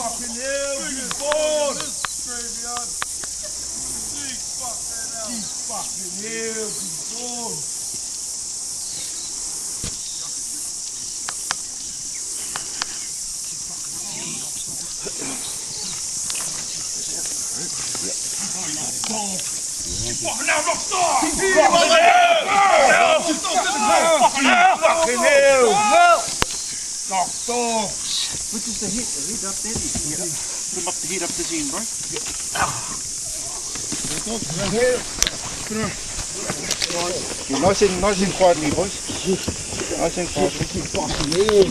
Fucking hell, you born! Graveyard. Fucking hell, you born! Fucking hell, knocked off! Fucking hell! Knocked off! What is the heat? The heat up there? Put up the heat up the scene, right? Nice and quietly, boys. Nice and quietly.